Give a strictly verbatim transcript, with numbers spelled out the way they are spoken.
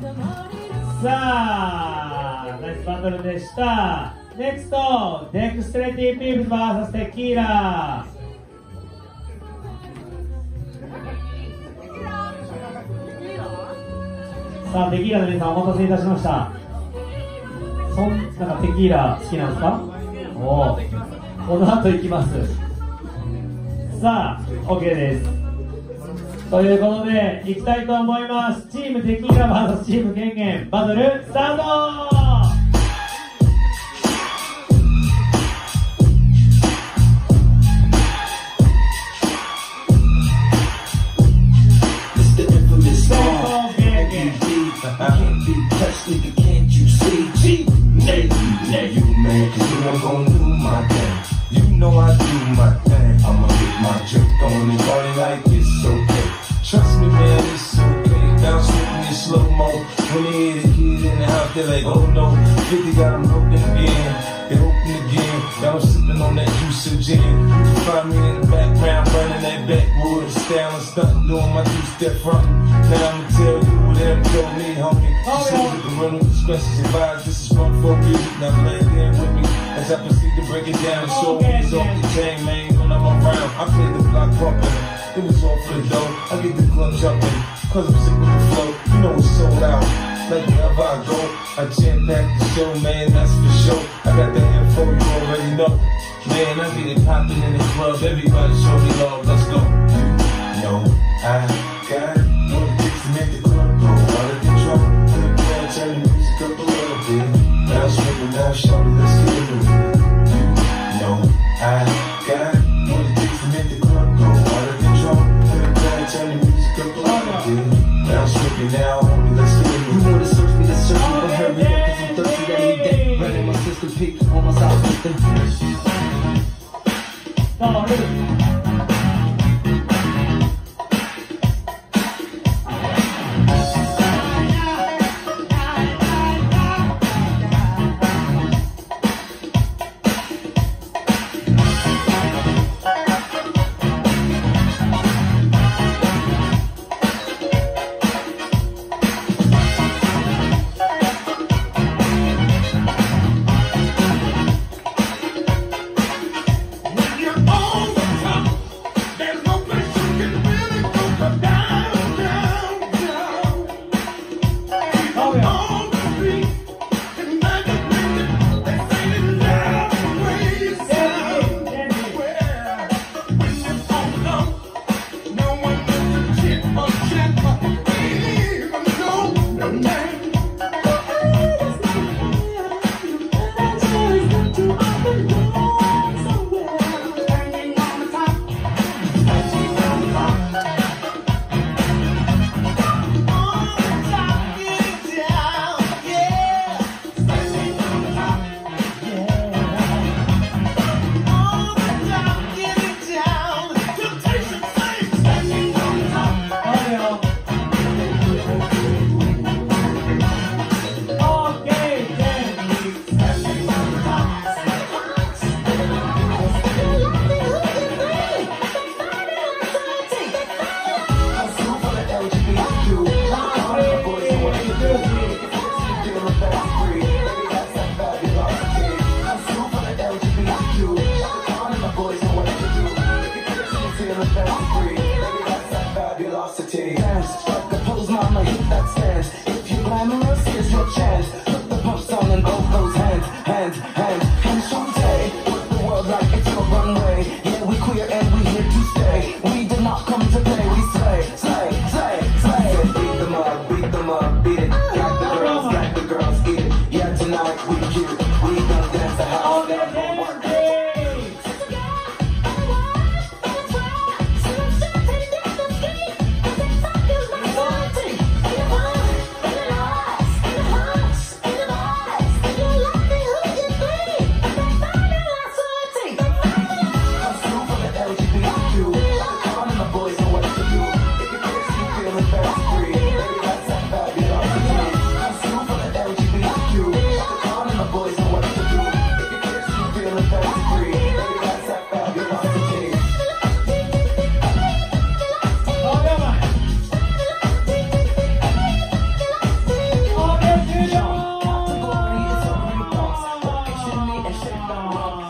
さあ、ナイスバトルでした。ネクスト、デクストレティピープル ブイエス テキーラ。さあ、テキーラの皆さんお待たせいたしました。そんなんかテキーラ好きなんですか？おお、この後行きます。さあ、OK です。ということで、行きたいと思います。チームテキーラ ブイエス チームケンケンバトルスタート。 Trust me, man, it's okay. Bounce with me in slow mo. When they hear the kid in the house, they're like, oh no. fifty got them hoping again. They hoping again. Now I'm sipping on that juice of gin. You can find me in the background, burning that backwood. Styling, stunting, doing my two-step front. Now I'ma tell you what them told me, homie. You see the parental discrepancies advised. This is fun for music. Now play again with me as I proceed to break it down. Show me it's off the chain, man. When I'm around, I play the block bumping. It was all for the dough. I get the club jumping, cause I'm sick with the flow. You know it's sold out. Like wherever I go, I jam pack the show, man, that's for sure. I got the info, you already know. Man, I get it popping in the club. Everybody show me love, let's go. You know I got what it takes to make the club go out of control. To the club, turn the music up a little bit. Now swing, now show me, let's get into it. You know I got what it takes to make the club go out of control. To the club, turn the music up a little bit. Now swing, now homie, let's get into it. You wanna search me, let's search me, but hurry up, cause I'm thirsty every day. Running my system, peak on my side, something. だ